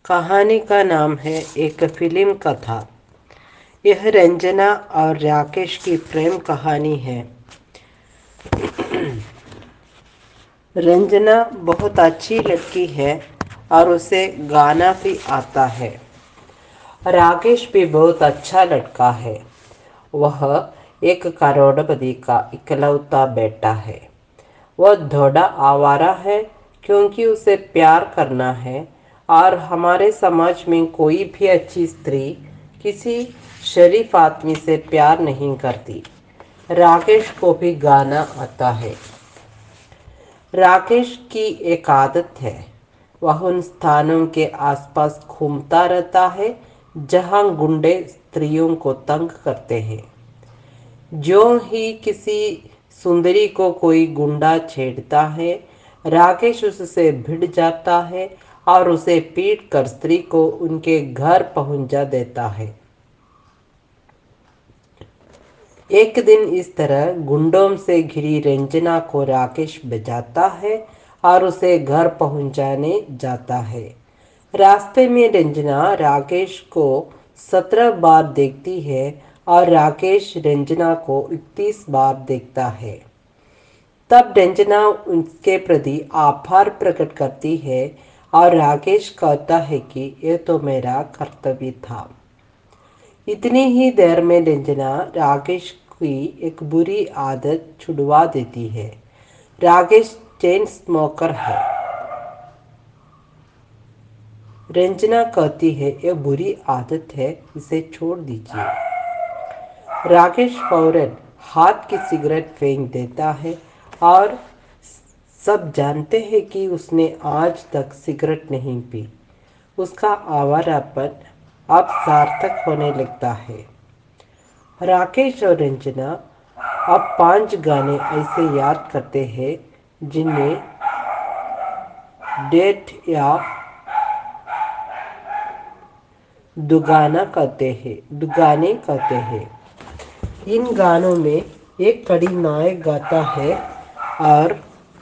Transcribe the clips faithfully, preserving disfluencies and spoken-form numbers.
कहानी का नाम है एक फिल्म कथा। यह रंजना और राकेश की प्रेम कहानी है। रंजना बहुत अच्छी लड़की है और उसे गाना भी आता है। राकेश भी बहुत अच्छा लड़का है। वह एक करोड़पति का इकलौता बेटा है। वह थोड़ा आवारा है क्योंकि उसे प्यार करना है और हमारे समाज में कोई भी अच्छी स्त्री किसी शरीफ आदमी से प्यार नहीं करती। राकेश को भी गाना आता है। राकेश की एक आदत है, वह उन स्थानों के आसपास घूमता रहता है जहां गुंडे स्त्रियों को तंग करते हैं। जो ही किसी सुंदरी को कोई गुंडा छेड़ता है, राकेश उससे भिड़ जाता है और उसे पीट कर स्त्री को उनके घर पहुंचा देता है। एक दिन इस तरह गुंडों से घिरी रंजना को राकेश बचाता है और उसे घर पहुंचाने जाता है। रास्ते में रंजना राकेश को सत्रह बार देखती है और राकेश रंजना को इकतीस बार देखता है। तब रंजना उसके प्रति आभार प्रकट करती है और राकेश कहता है कि यह तो मेरा कर्तव्य था। इतनी ही देर में रंजना राकेश की एक बुरी आदत छुड़वा देती है। राकेश चेन स्मोकर है। रंजना कहती है यह बुरी आदत है, इसे छोड़ दीजिए। राकेश फौरन हाथ की सिगरेट फेंक देता है और सब जानते हैं कि उसने आज तक सिगरेट नहीं पी। उसका आवारापन अब सार्थक होने लगता है। राकेश और रंजना अब पांच गाने ऐसे याद करते हैं जिन्हें डेट या दुगाना कहते हैं दुगाने कहते हैं। इन गानों में एक कड़ी नायक गाता है और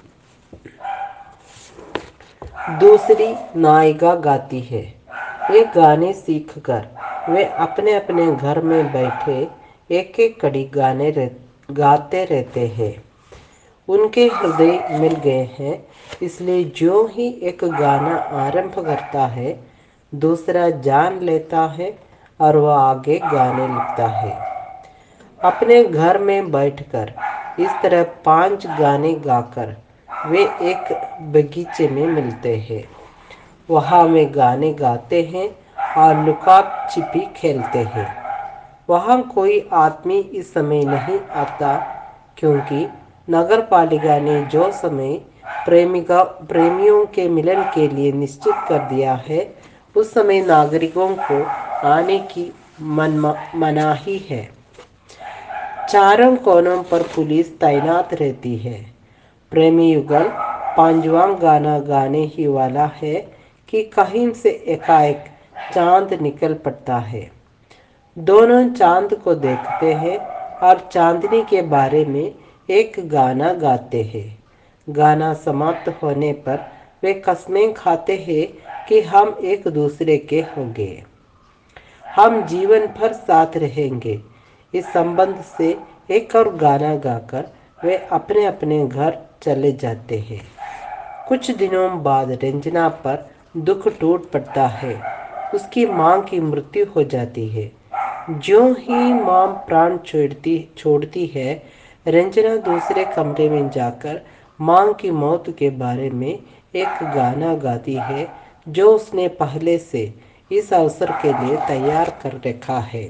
दूसरी नायिका गाती है। ये गाने सीखकर वे अपने अपने घर में बैठे एक एक कड़ी गाने रह, गाते रहते हैं। उनके हृदय मिल गए हैं, इसलिए जो ही एक गाना आरंभ करता है दूसरा जान लेता है और वह आगे गाने लगता है। अपने घर में बैठकर इस तरह पांच गाने गाकर वे एक बगीचे में मिलते हैं। वहाँ वे गाने गाते हैं और लुका छिपी खेलते हैं। वहाँ कोई आदमी इस समय नहीं आता क्योंकि नगर पालिका ने जो समय प्रेमिका प्रेमियों के मिलन के लिए निश्चित कर दिया है, उस समय नागरिकों को आने की मन मनाही है। चारों कोनों पर पुलिस तैनात रहती है। प्रेमी युगल पांचवा गाना गाने ही वाला है कि कहीं से एकाएक चांद निकल पड़ता है। दोनों चांद को देखते हैं और चांदनी के बारे में एक गाना गाते हैं। गाना समाप्त होने पर वे कस्में खाते हैं कि हम एक दूसरे के होंगे, हम जीवन भर साथ रहेंगे। इस संबंध से एक और गाना गाकर वे अपने अपने घर चले जाते हैं। कुछ दिनों बाद रंजना पर दुख टूट पड़ता है। उसकी मां की मृत्यु हो जाती है। जो ही मां प्राण छोड़ती छोड़ती है, रंजना दूसरे कमरे में जाकर मां की मौत के बारे में एक गाना गाती है जो उसने पहले से इस अवसर के लिए तैयार कर रखा है।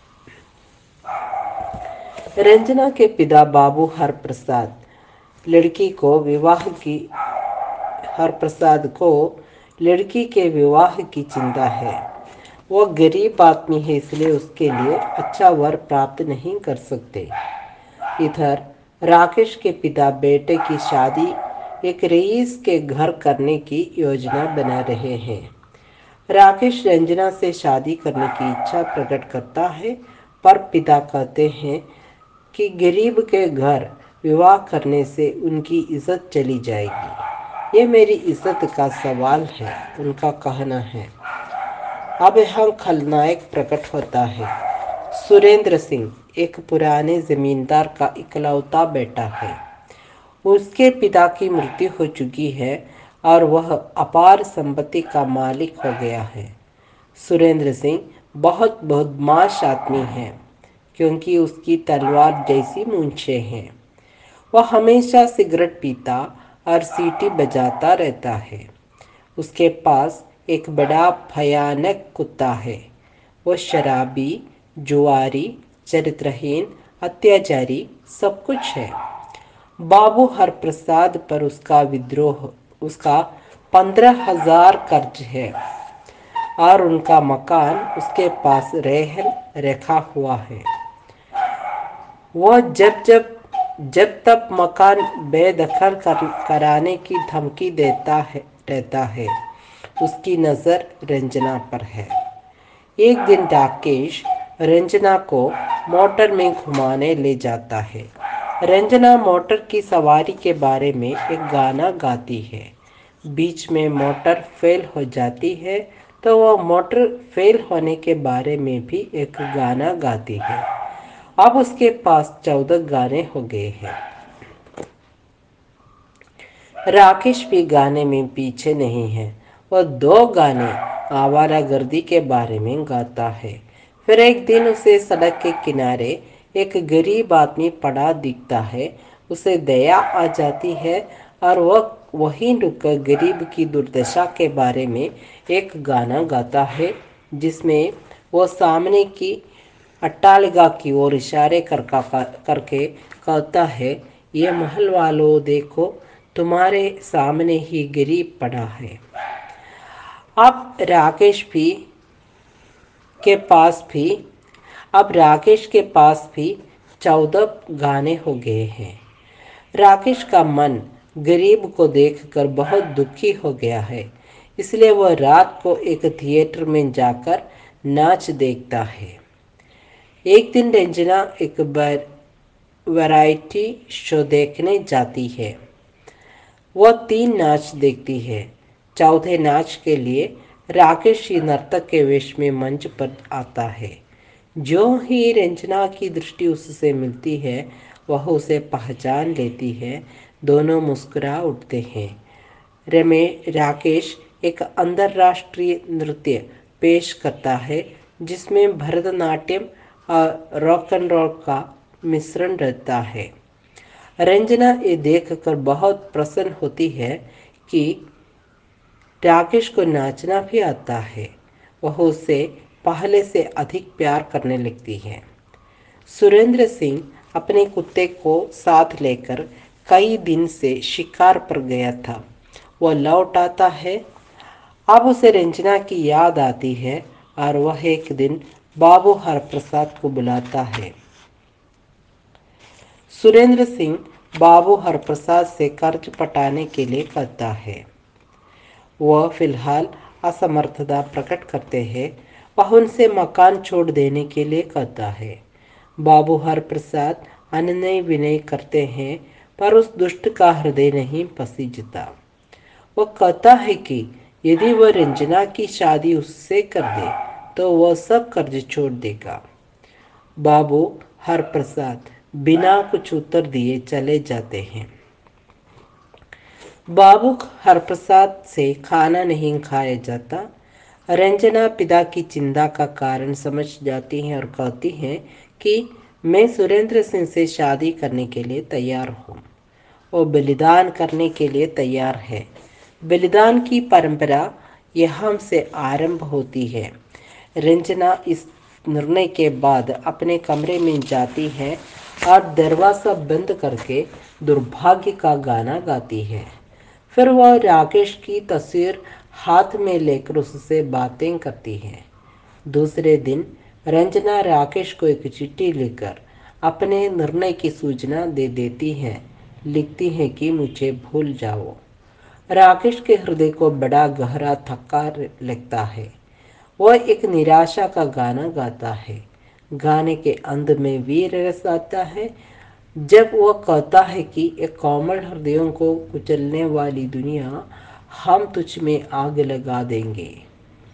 रंजना के पिता बाबू हरप्रसाद लड़की को विवाह की हरप्रसाद को लड़की के विवाह की चिंता है। वो गरीब आदमी है, इसलिए उसके लिए अच्छा वर प्राप्त नहीं कर सकते। इधर राकेश के पिता बेटे की शादी एक रईस के घर करने की योजना बना रहे हैं। राकेश रंजना से शादी करने की इच्छा प्रकट करता है, पर पिता कहते हैं कि गरीब के घर विवाह करने से उनकी इज्जत चली जाएगी। ये मेरी इज्जत का सवाल है, उनका कहना है। अब यहाँ खलनायक प्रकट होता है। सुरेंद्र सिंह एक पुराने जमींदार का इकलौता बेटा है। उसके पिता की मृत्यु हो चुकी है और वह अपार संपत्ति का मालिक हो गया है। सुरेंद्र सिंह बहुत बदमाश आदमी है, क्योंकि उसकी तलवार जैसी मूंछें हैं। वह हमेशा सिगरेट पीता और सीटी बजाता रहता है। उसके पास एक बड़ा भयानक कुत्ता है। वो शराबी, जुआरी, चरित्रहीन, अत्याचारी सब कुछ है। बाबू हरप्रसाद पर उसका विद्रोह उसका पंद्रह हजार कर्ज है और उनका मकान उसके पास रहन रखा हुआ है। वह जब जब जब तक मकान बेदखल कर, कराने की धमकी देता है रहता है। उसकी नज़र रंजना पर है। एक दिन राकेश रंजना को मोटर में घुमाने ले जाता है। रंजना मोटर की सवारी के बारे में एक गाना गाती है। बीच में मोटर फेल हो जाती है तो वह मोटर फेल होने के बारे में भी एक गाना गाती है। अब उसके पास चौदह गाने हो गए हैं। राकेश भी गाने में पीछे नहीं है। वह दो गाने आवारागर्दी के बारे में गाता है। फिर एक दिन उसे सड़क के किनारे एक गरीब आदमी पड़ा दिखता है। उसे दया आ जाती है और वह वहीं रुककर गरीब की दुर्दशा के बारे में एक गाना गाता है, जिसमें वो सामने की अट्टालिका की ओर इशारे कर, करके कहता है, ये महल वालों देखो, तुम्हारे सामने ही गरीब पड़ा है। अब राकेश भी के पास भी अब राकेश के पास भी चौदह गाने हो गए हैं। राकेश का मन गरीब को देखकर बहुत दुखी हो गया है, इसलिए वह रात को एक थिएटर में जाकर नाच देखता है। एक दिन रंजना एक वैरायटी शो देखने जाती है। वह तीन नाच देखती है। चौथे नाच के लिए राकेश ही नर्तक के वेश में मंच पर आता है। जो ही रंजना की दृष्टि उससे मिलती है, वह उसे पहचान लेती है। दोनों मुस्कुरा उठते हैं। रमे राकेश एक अंतर्राष्ट्रीय नृत्य पेश करता है, जिसमें भरतनाट्यम और रॉक एंड रोल का मिश्रण रहता है। रंजना ये देखकर बहुत प्रसन्न होती है कि राकेश को नाचना भी आता है। वह उससे पहले से अधिक प्यार करने लगती है। सुरेंद्र सिंह अपने कुत्ते को साथ लेकर कई दिन से शिकार पर गया था। वह लौट आता है। अब उसे रंजना की याद आती है और वह एक दिन बाबू हरप्रसाद को बुलाता है। सुरेंद्र सिंह बाबू हरप्रसाद से कर्ज पटाने के लिए कहता है। वह फिलहाल असमर्थता प्रकट करते हैं। वह उनसे मकान छोड़ देने के लिए कहता है। बाबू हरप्रसाद अनय विनय करते हैं, पर उस दुष्ट का हृदय नहीं पसीजता। वह कहता है कि यदि वह रंजना की शादी उससे कर दे तो वह सब कर्ज छोड़ देगा। बाबू हरप्रसाद बिना कुछ उत्तर दिए चले जाते हैं। बाबू हरप्रसाद से खाना नहीं खाया जाता। रंजना पिता की चिंता का कारण समझ जाती है और कहती है कि मैं सुरेंद्र सिंह से शादी करने के लिए तैयार हूँ। वो बलिदान करने के लिए तैयार है। बलिदान की परंपरा यहाँ से आरंभ होती है। रंजना इस निर्णय के बाद अपने कमरे में जाती है और दरवाज़ा बंद करके दुर्भाग्य का गाना गाती है। फिर वह राकेश की तस्वीर हाथ में लेकर उससे बातें करती है। दूसरे दिन रंजना राकेश को एक चिट्ठी लिखकर अपने निर्णय की सूचना दे देती है। लिखती है कि मुझे भूल जाओ। राकेश के हृदय को बड़ा गहरा धक्का लगता है। वह एक निराशा का गाना गाता है। गाने के अंत में वीर रस आता है, जब वह कहता है कि एक कोमल हृदयों को कुचलने वाली दुनिया, हम तुझ में आग लगा देंगे।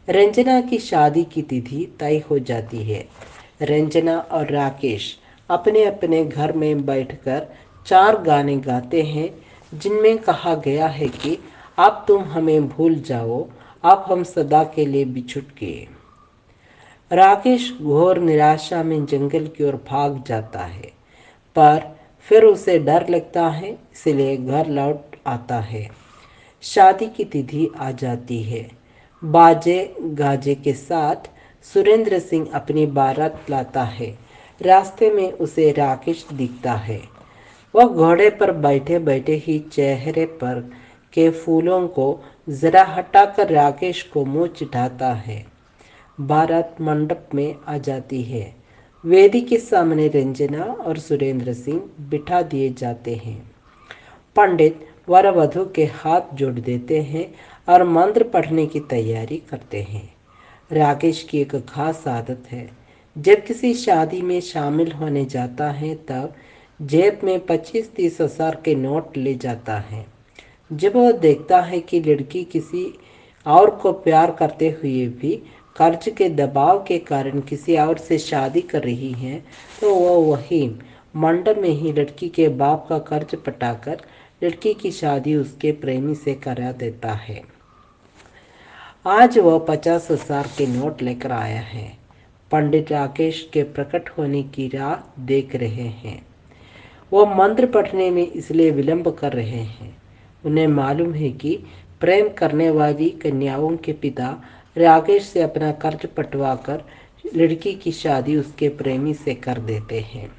रंजना की शादी की तिथि तय हो जाती है। रंजना और राकेश अपने अपने घर में बैठकर चार गाने गाते हैं, जिनमें कहा गया है कि अब तुम हमें भूल जाओ, अब हम सदा के लिए बिछुड़ गए। राकेश घोर निराशा में जंगल की ओर भाग जाता है, पर फिर उसे डर लगता है, इसलिए घर लौट आता है। शादी की तिथि आ जाती है। बाजे गाजे के साथ सुरेंद्र सिंह अपनी बारात लाता है। रास्ते में उसे राकेश दिखता है। वह घोड़े पर बैठे बैठे ही चेहरे पर के फूलों को जरा हटाकर राकेश को मुंह चिढ़ाता है। बारात मंडप में आ जाती है। वेदी के सामने रंजना और सुरेंद्र सिंह बिठा दिए जाते हैं। पंडित वर वधु के हाथ जोड़ देते हैं और मंत्र पढ़ने की तैयारी करते हैं। राकेश की एक खास आदत है, जब किसी शादी में शामिल होने जाता है तब जेब में पच्चीस तीस हजार के नोट ले जाता है। जब वह देखता है कि लड़की किसी और को प्यार करते हुए भी कर्ज के दबाव के कारण किसी और से शादी कर रही है, तो वह वही मंडप में ही लड़की के बाप का कर्ज पटाकर लड़की की शादी उसके प्रेमी से करा देता है। आज वह पचास हजार के नोट लेकर आया है। पंडित राकेश के प्रकट होने की राह देख रहे हैं। वह मंत्र पढ़ने में इसलिए विलंब कर रहे हैं। उन्हें मालूम है कि प्रेम करने वाली कन्याओं के पिता राकेश से अपना कर्ज पटवाकर लड़की की शादी उसके प्रेमी से कर देते हैं।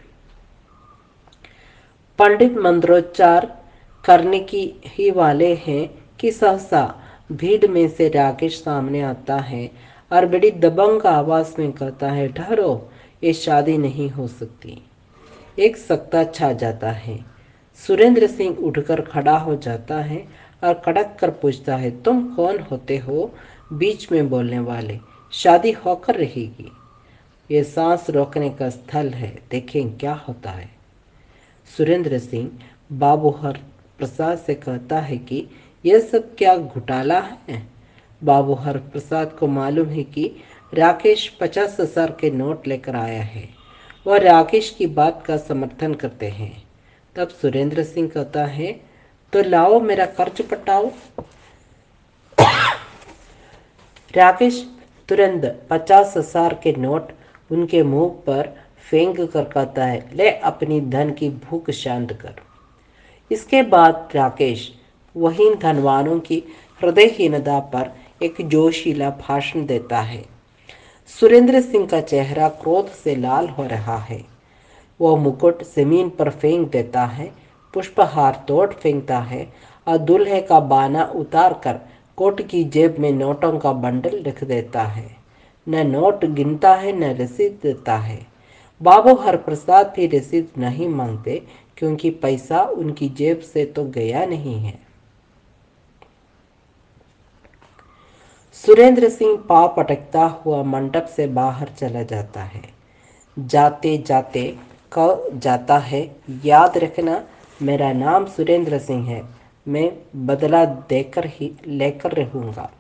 पंडित मंत्रोच्चार करने की ही वाले हैं कि सहसा भीड़ में से राकेश सामने आता है और बड़ी दबंग आवाज में कहता है, ठहरो, ये शादी नहीं हो सकती। एक सख्ता छा जाता है। सुरेंद्र सिंह उठकर खड़ा हो जाता है और कड़क कर पूछता है, तुम कौन होते हो बीच में बोलने वाले? शादी होकर रहेगी। ये सांस रोकने का स्थल है, देखें क्या होता है। सुरेंद्र सिंह बाबू हर प्रसाद से कहता है कि यह सब क्या घोटाला है। बाबू हर प्रसाद को मालूम है कि राकेश पचास हजार के नोट लेकर आया है। वह राकेश की बात का समर्थन करते हैं। तब सुरेंद्र सिंह कहता है, तो लाओ मेरा कर्ज पटाओ। राकेश तुरंत पचास हजार के नोट उनके मुंह पर फेंक कर कहता है, ले अपनी धन की भूख शांत कर। इसके बाद राकेश वही धनवानों की हृदयहीनता पर एक जोशीला भाषण देता है। सुरेंद्र सिंह का चेहरा क्रोध से लाल हो रहा है। वह मुकुट जमीन पर फेंक देता है, पुष्पहार तोड़ फेंकता है और दूल्हे का बाना उतार कर कोट की जेब में नोटों का बंडल रख देता है। न नोट गिनता है न रसीद देता है। बाबू हर प्रसाद भी रसीद नहीं मांगते, क्योंकि पैसा उनकी जेब से तो गया नहीं है। सुरेंद्र सिंह पांव पटकता हुआ मंडप से बाहर चला जाता है। जाते जाते कह जाता है, याद रखना, मेरा नाम सुरेंद्र सिंह है, मैं बदला देकर ही लेकर रहूंगा।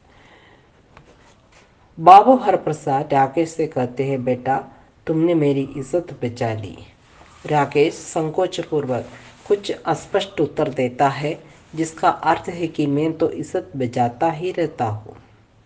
बाबू हर प्रसाद राकेश से कहते हैं, बेटा तुमने मेरी इज्जत बचा ली। राकेश संकोच पूर्वक कुछ अस्पष्ट उत्तर देता है, जिसका अर्थ है कि मैं तो इज्जत बचाता ही रहता हूँ।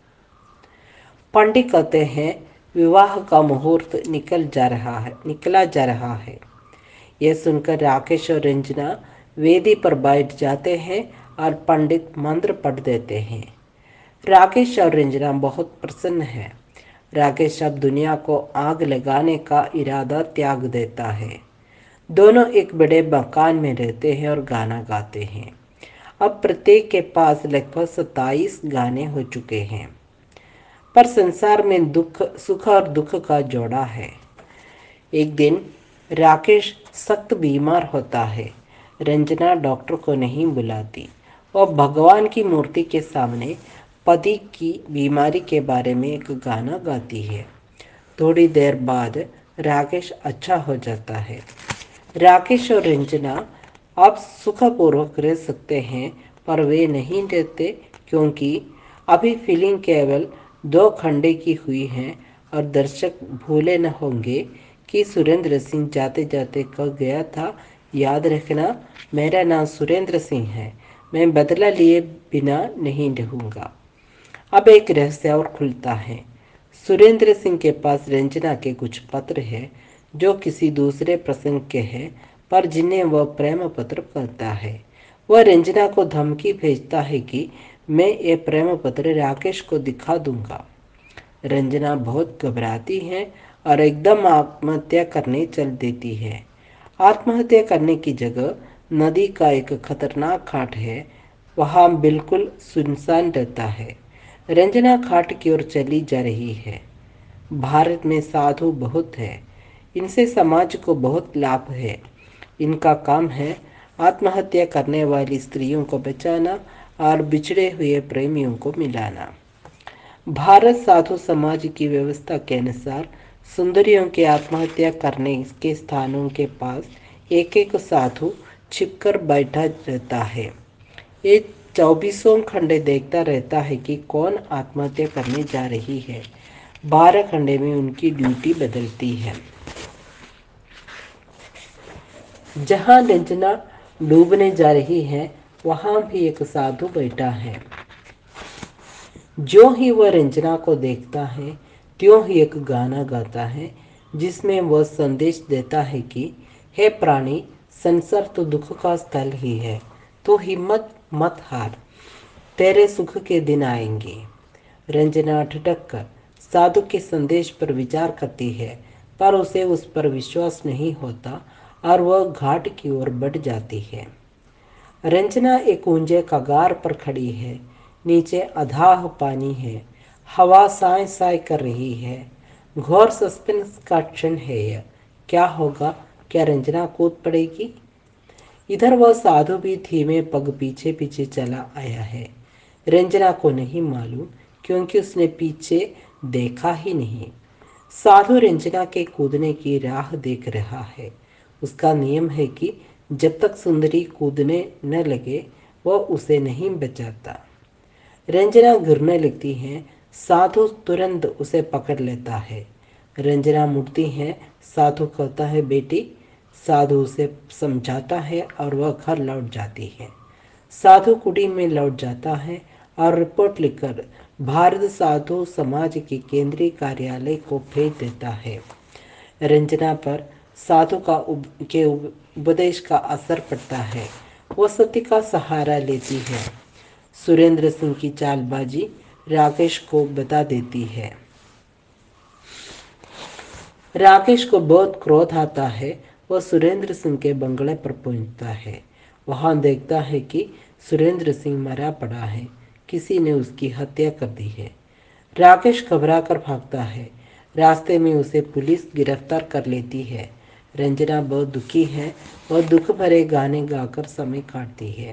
पंडित कहते हैं, विवाह का मुहूर्त निकल जा रहा है निकला जा रहा है। यह सुनकर राकेश और रंजना वेदी पर बैठ जाते हैं और पंडित मंत्र पढ़ देते हैं। राकेश और रंजना बहुत प्रसन्न है। राकेश अब दुनिया को आग लगाने का इरादा त्याग देता है। दोनों एक बड़े मकान में रहते हैं और गाना गाते हैं। अब प्रत्येक के पास लगभग सत्ताईस गाने हो चुके हैं। पर संसार में दुख सुख और दुख का जोड़ा है। एक दिन राकेश सख्त बीमार होता है। रंजना डॉक्टर को नहीं बुलाती और भगवान की मूर्ति के सामने पति की बीमारी के बारे में एक गाना गाती है। थोड़ी देर बाद राकेश अच्छा हो जाता है। राकेश और रंजना अब सुखपूर्वक रह सकते हैं, पर वे नहीं रहते, क्योंकि अभी फीलिंग केवल दो खंडे की हुई हैं और दर्शक भूले न होंगे कि सुरेंद्र सिंह जाते जाते कह गया था, याद रखना मेरा नाम सुरेंद्र सिंह है, मैं बदला लिए बिना नहीं रहूँगा। अब एक रहस्य और खुलता है। सुरेंद्र सिंह के पास रंजना के कुछ पत्र हैं जो किसी दूसरे प्रसंग के हैं, पर जिन्हें वह प्रेम पत्र कहता है। वह रंजना को धमकी भेजता है कि मैं ये प्रेम पत्र राकेश को दिखा दूंगा। रंजना बहुत घबराती है और एकदम आत्महत्या करने चल देती है। आत्महत्या करने की जगह नदी का एक खतरनाक घाट है, वहाँ बिल्कुल सुनसान रहता है। रंजना घाट की ओर चली जा रही है। भारत में साधु बहुत है, इनसे समाज को बहुत लाभ है। इनका काम है आत्महत्या करने वाली स्त्रियों को बचाना और बिछड़े हुए प्रेमियों को मिलाना। भारत साधु समाज की व्यवस्था के अनुसार सुंदरियों के आत्महत्या करने के स्थानों के पास एक एक साधु छिपकर बैठा रहता है। ये चौबीसों खंडे देखता रहता है कि कौन आत्महत्या करने जा रही है। बारह खंडे में उनकी ड्यूटी बदलती है। जहां रंजना डूबने जा रही है वहां भी एक साधु बैठा है। जो ही वह रंजना को देखता है त्यों ही एक गाना गाता है जिसमें वह संदेश देता है कि हे प्राणी, संसार तो दुख का स्थल ही है, तो हिम्मत मत हार, तेरे सुख के दिन आएंगे। रंजना ठिठक कर साधु के संदेश पर विचार करती है, पर उसे उस पर विश्वास नहीं होता और वह घाट की ओर बढ़ जाती है। रंजना एक ऊंचे कगार पर खड़ी है। नीचे अथाह पानी है। हवा साय साय कर रही है। घोर सस्पेंस का क्षण है यह। क्या होगा? क्या रंजना कूद पड़ेगी? इधर वह साधु भी धीमे पग पीछे पीछे चला आया है। रंजना को नहीं मालूम, क्योंकि उसने पीछे देखा ही नहीं। साधु रंजना के कूदने की राह देख रहा है। उसका नियम है कि जब तक सुंदरी कूदने न लगे वह उसे नहीं बचाता। रंजना गिरने लगती है, साधु तुरंत उसे पकड़ लेता है। रंजना मुड़ती है, साधु कहता है बेटी। साधु उसे समझाता है और वह घर लौट जाती है। साधु कुटी में लौट जाता है और रिपोर्ट लिखकर भारत साधु समाज के केंद्रीय कार्यालय को भेज देता है। रंजना पर साधु का उप, के उपदेश का असर पड़ता है। वो सत्य का सहारा लेती है। सुरेंद्र सिंह की चालबाजी राकेश को बता देती है। राकेश को बहुत क्रोध आता है। वह सुरेंद्र सिंह के बंगले पर पहुंचता है। वहां देखता है कि सुरेंद्र सिंह मरा पड़ा है, किसी ने उसकी हत्या कर दी है। राकेश घबरा कर भागता है। रास्ते में उसे पुलिस गिरफ्तार कर लेती है। रंजना बहुत दुखी है। वह दुख भरे गाने गाकर समय काटती है।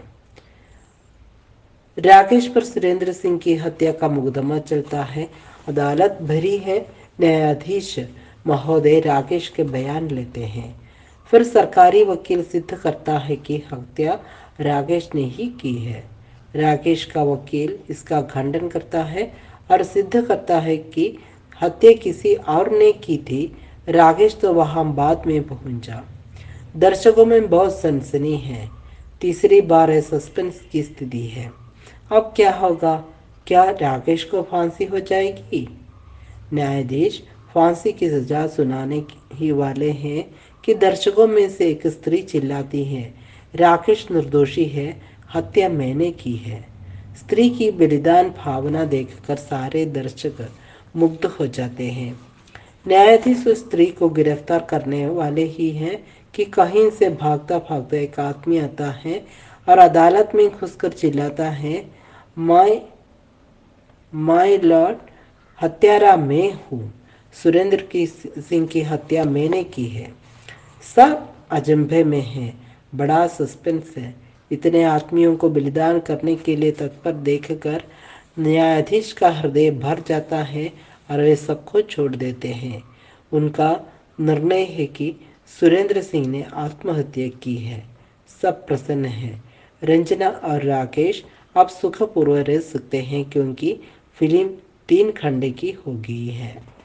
राकेश पर सुरेंद्र सिंह की हत्या का मुकदमा चलता है। अदालत भरी है। न्यायाधीश महोदय राकेश के बयान लेते हैं। फिर सरकारी वकील सिद्ध करता है कि हत्या राकेश ने ही की है। राकेश का वकील इसका खंडन करता है और सिद्ध करता है कि हत्या किसी और ने की थी। राकेश तो वहां बाद में पहुंचा। दर्शकों में बहुत सनसनी है। तीसरी बार है सस्पेंस की स्थिति है। अब क्या होगा? क्या राकेश को फांसी हो जाएगी? न्यायाधीश फांसी की सजा सुनाने ही वाले हैं कि दर्शकों में से एक स्त्री चिल्लाती है, राकेश निर्दोषी है, हत्या मैंने की है। स्त्री की बलिदान भावना देखकर सारे दर्शक मुग्ध हो जाते हैं। न्यायाधीश उस स्त्री को गिरफ्तार करने वाले ही हैं कि कहीं से भागता भागता एक आदमी आता है और अदालत में घुसकर चिल्लाता है, माय माय लॉर्ड, हत्यारा मैं हूँ। सुरेंद्र की सिंह की हत्या मैंने की है। सब अजंभे में है। बड़ा सस्पेंस है। इतने आदमियों को बलिदान करने के लिए तत्पर देखकर न्यायाधीश का हृदय भर जाता है और वे सबको छोड़ देते हैं। उनका निर्णय है कि सुरेंद्र सिंह ने आत्महत्या की है। सब प्रसन्न हैं। रंजना और राकेश अब सुखपूर्वक रह सकते हैं, क्योंकि फिल्म तीन खंड की हो गई है।